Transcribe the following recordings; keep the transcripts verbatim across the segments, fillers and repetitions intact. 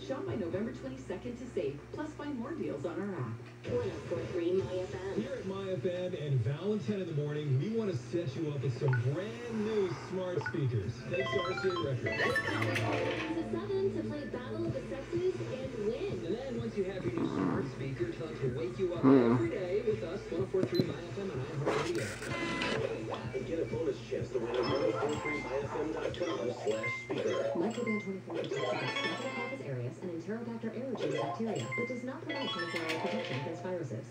Shop by November twenty-second to save, plus find more deals on our app. one oh four point three MyFM. Here at MyFM and Valentine in the morning, we want to set you up with some brand new smart speakers. Thanks to R C A Records. To seven to play Battle of the Sexes and win. And then once you have your new smart speaker, tell it to wake you up every day with us, one oh four point three MyFM and iHeartRadio. Get a bonus chance to win at one oh four point three my f m dot com slash speaker. Microban twenty-four protects against Staphylococcus aureus and Enterobacter aerogenes bacteria, but does not provide twenty-four hour protection against viruses.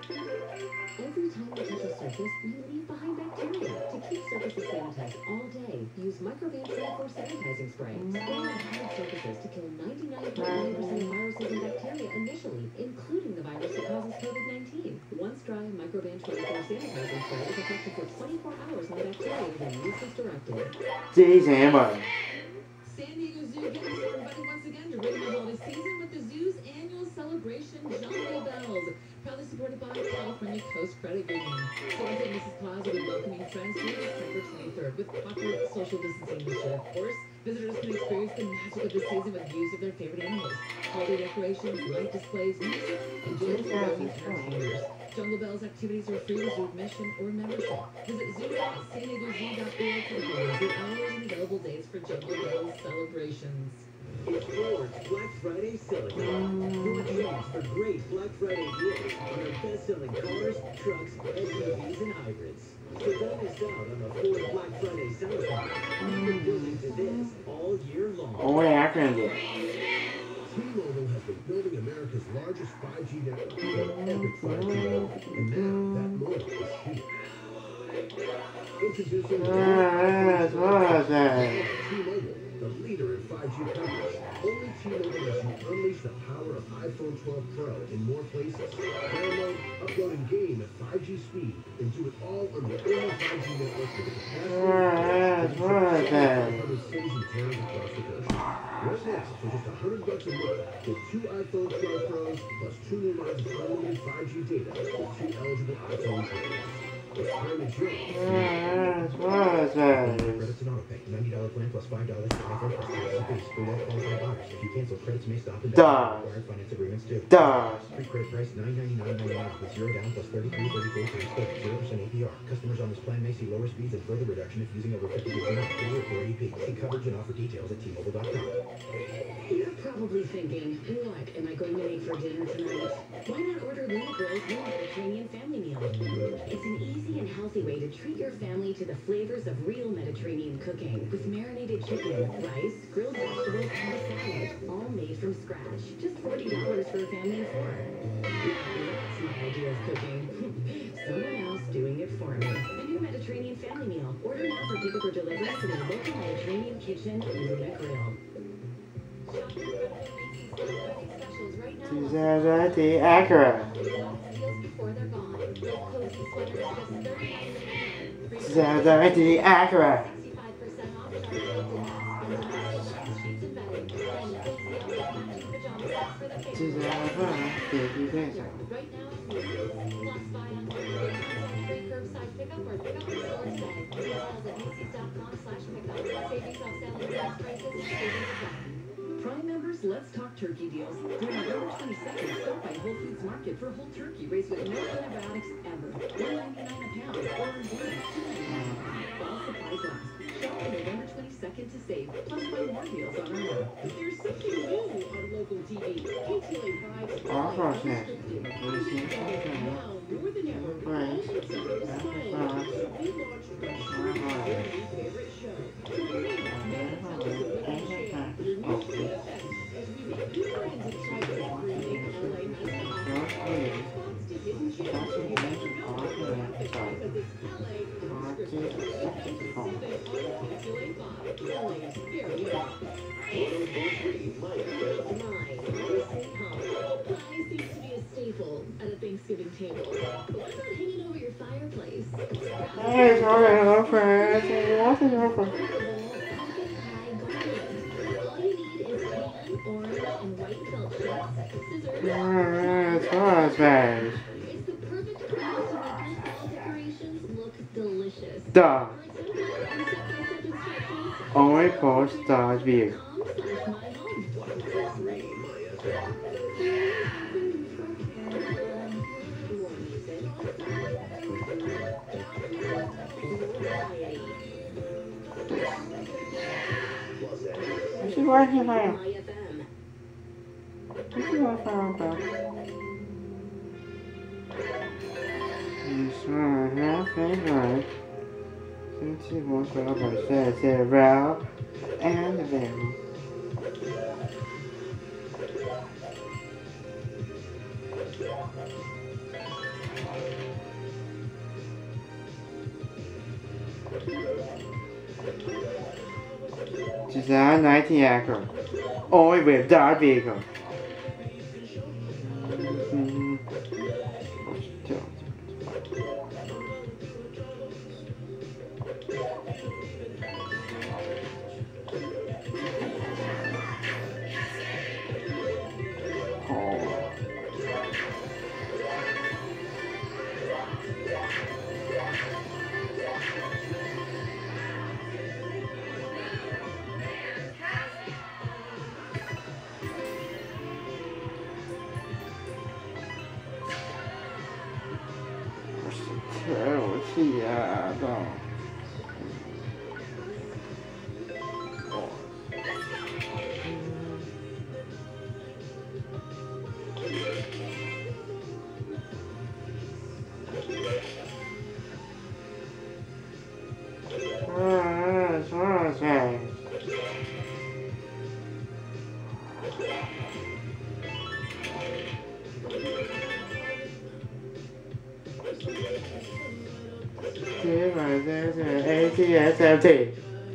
Every time you touch a surface, you leave behind bacteria. To keep surfaces sanitized all day, use Microban twenty-four sanitizing spray. Spray on hard surfaces to kill ninety-nine point nine percent of viruses and bacteria initially, including the virus that causes COVID nineteen. Once dry, Microban twenty-four sanitizing spray is effective for twenty-four hours on bacteria within use as directed. Jeez, Amber. San Diego Zoo getting started once again to ring the holiday season with the zoo's annual celebration, Jungle Bells. Proudly supported by California Coast Credit Union. Santa and Missus Claus will be welcoming friends through December twenty-third with proper social distancing measures. Of course, visitors can experience the magic of the season with views of their favorite animals, holiday decorations, light displays, music, and joyful roving entertainers. Jungle Bells activities are free with zoo admission or membership. Visit zoo dot san diego zoo dot org for the visit hours and available dates for Jungle Bells celebrations. It's Ford's Black Friday selling. Your chance for great Black Friday deals on our best-selling cars, trucks, S U Vs, and hybrids. So don't miss out on the Ford Black Friday selling. We've been building to this all year long. Oh, yeah, I can do it. T-Mobile has been building America's largest five G network with an epic five G moment, and now that moment is here. Introducing Yes, what is that? T-Mobile, the leader in five G coverage. Only T-Mobile lets you unleash the power of iPhone twelve Pro in more places. Download, upload, and game at five G speed, and do it all on the only five G network with the capacity Yes, what is that? one hundred cities and towns across the country. Right now, for just one hundred bucks a month, get two iPhone twelve Pros plus two new lines of unlimited five G data with two eligible iPhone trades. It's time to join. Yes, what is that? Credits and autopay. ninety dollar plan plus five dollars for iPhone plus tax and fees for well-qualified buyers. If you cancel, credits may stop and Duh. required finance agreements too. Duh. Pre-credit price nine ninety-nine ninety-nine with zero down plus thirty-three thirty-four times zero percent A P R. Customers on this plan may see lower speeds and further reduction if using over fifty gigs a month or for E P. See coverage and offer details at T Mobile dot com. You're probably thinking, what am I going to make for dinner tonight? Why not order Luna Grill's new Mediterranean family meal? It's an easy and healthy way to treat your family to the flavors of real Mediterranean cooking with marinated chicken, rice, grilled vegetables, and a salad, all made from scratch. Just forty dollars for a family of four. That's my idea of cooking. Someone else doing it for me. The new Mediterranean family meal. Order now for pickup or delivery to the local Mediterranean kitchen, Luna Grill. She's at the Acura. She's at the Acura. She's at the Acura. Pickup or pick up in store today. Details at Macy's dot com slash pickup. Save yourself selling gas prices and savings apply. Prime members, let's talk turkey deals. During November twenty-second, stop by Whole Foods Market for whole turkey raised with no antibiotics ever. one ninety-nine a pound or two ninety-nine. While supplies last. Shop on November twenty-second to save, plus find more deals on our app. There's something new on local T V. K T L A five. Oh, gosh, yeah. Now, more than ever, Right. all the time is smiling. We launched the Sure Your Favorite Show. Now tell us what you share. Your new show as we make new friends and try to create L A mascot. Response to hidden gems. You got to know what happened because it's L A unscripted. Seven on K T L A five. L A's very own. Pie seems to be a staple at a Thanksgiving table. But what about hanging over your fireplace? Hey, sorry, hello, friends. What's in your phone? All you need is tan, orange, and white felt sheets, scissors. Yes, what's that? It's the perfect color to make these fall decorations look delicious. Duh. For example, step-by-step instructions. Only post stars view. Com slash my home. She's working hard. She's working hard. She's working hard. Since she wants to open the Silverado and the barrel. two thousand nineteen Acura, only with that vehicle. Mm-hmm. Yeah, I don't. A T S M T.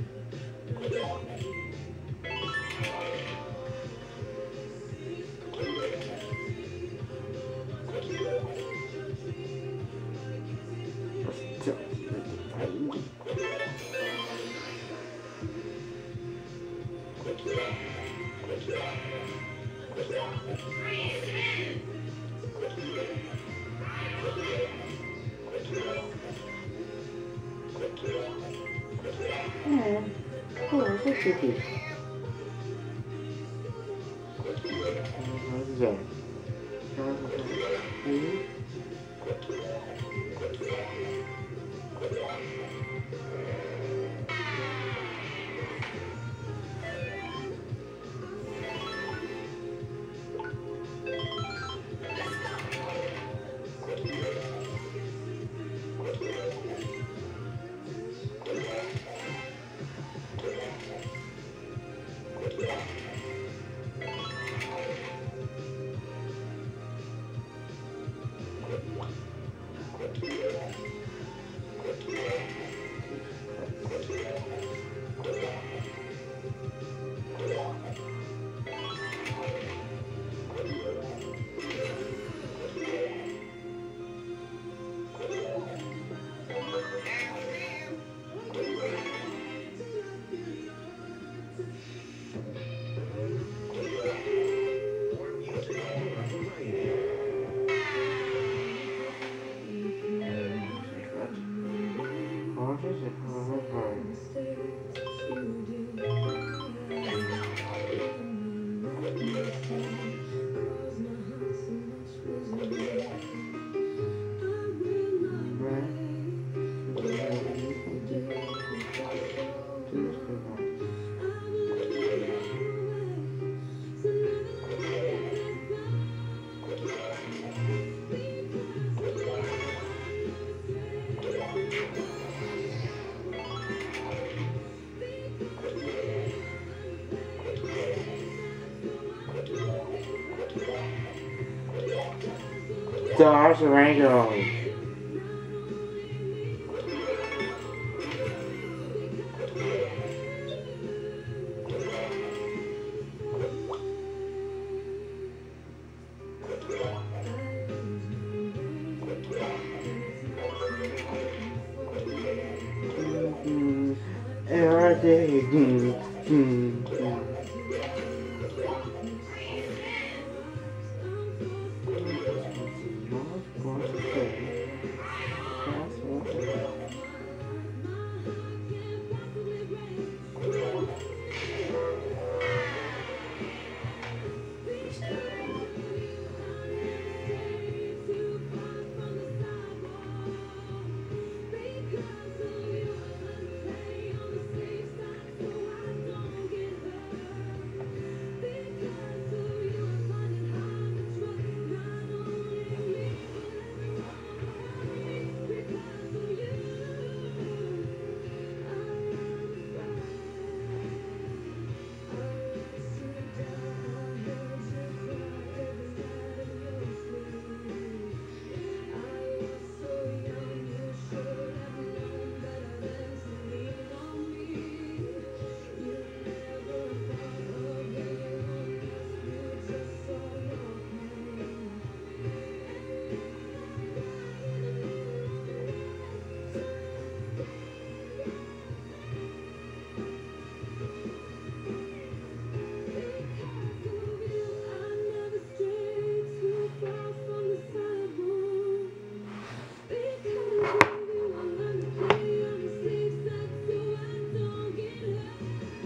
Dodge Durango.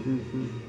Mm-hmm.